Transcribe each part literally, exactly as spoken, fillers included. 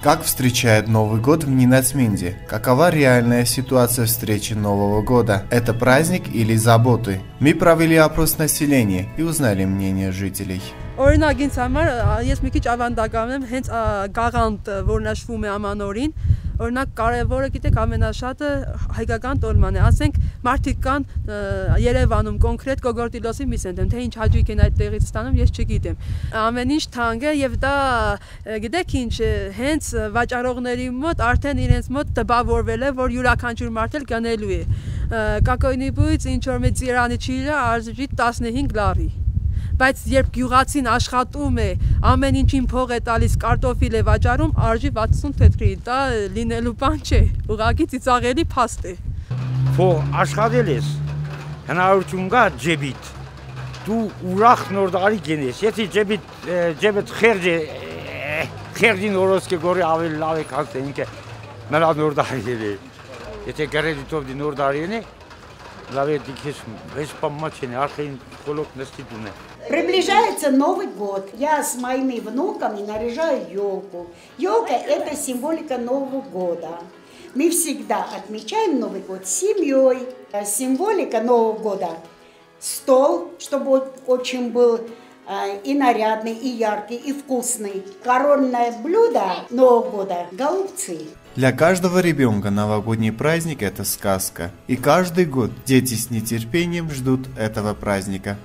Как встречает Новый год в Нинацминде? Какова реальная ситуация встречи Нового года? Это праздник или заботы? Мы провели опрос населения и узнали мнение жителей. Օրինակ ինձ համար ես մի քիչ ավանդական եմ, հենց գաղանդ, որ նշվում է ամանորին, օրինակ կարևորը գիտեք ամենաշատը հայկական տոլման է, ասենք մարդիկ կան Երևանում կոնկրետ Կոկորդիլոսի Միսենտեմ, թե ինչ հաճույք են այդ տեղից ստանում, ես չգիտեմ։ Ամեն ինչ թանկ է եւ դա գիտեք ինչ, հենց վաճառողների մոտ արդեն իրենց մոտ տպավորվել է, որ յուրաքանչյուր մարդ էլ գնելու է։ Կակոյնի բույց ինչ որ մեծ Իրանի չիլը արժի տասնհինգ լարի։ Բայց երբ գյուղացին աշխատում է, ամեն ինչին փող է տալիս, կարտոֆիլ է վաճառում, արժի վաթսուն թեթրի, դա լինելու բան չէ, ուղղակի ծիծաղելի փաստ է։ Որ աշխատել ես, հնարավորություն կա ջեբիդ, դու ուրախ նոր տարի գնես, եթե ջեբիդ ջեբդ խերջ է, խերջին օրոսկե գորի ավելի լավ է քան թե ինքը նրա նոր տարի է։ Եթե կրեդիտով դի նոր տարի է, լավ է դիքես վեց պամաչեն, արխային խոլոք նստի դունե։ Приближается Новый год. Я с моими внуками наряжаю елку. Елка – это символика Нового года. Мы всегда отмечаем Новый год с семьей. Символика Нового года – стол, чтобы он очень был и нарядный, и яркий, и вкусный. Коронное блюдо Нового года – голубцы. Для каждого ребенка новогодний праздник – это сказка. И каждый год дети с нетерпением ждут этого праздника.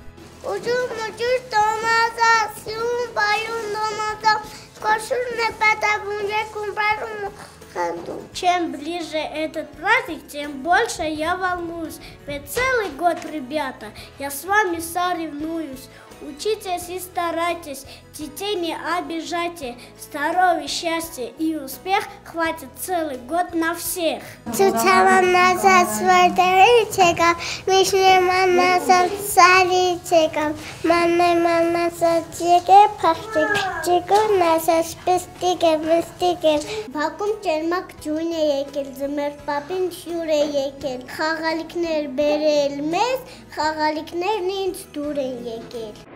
Чем ближе этот праздник, тем больше я волнуюсь. Ведь целый год, ребята, я с вами соревнуюсь. Учитесь и старайтесь, детей не обижайте. Здоровья, счастья и успех хватит целый год на всех. Цуцавам назад свой Мишнеман назад саричекам, Маннеман назад чеке пахтик, Чеку назад спестике, мистике. Բակում ճերմակ ջուն է եկել, ձմեր պապին շյուր է եկել, խաղալիքներ բերել մեզ, խաղալիքներն ինձ դուր են եկել։